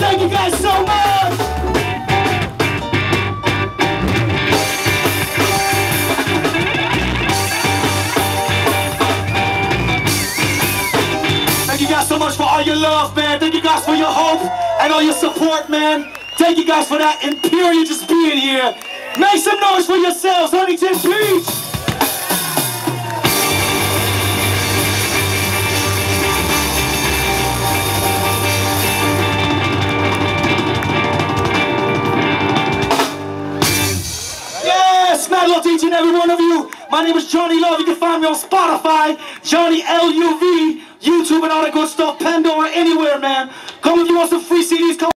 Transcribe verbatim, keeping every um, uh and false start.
Thank you guys so much. Thank you guys so much for all your love, man. Thank you guys for your hope and all your support, man. Thank you guys for that and period just being here. Make some noise for yourselves, Huntington Beach. Yes, mad love to each and every one of you. My name is Johnny Love. You can find me on Spotify, Johnny L U V, YouTube and all that good stuff, Pandora, anywhere, man. Come if you want some free C Ds. Come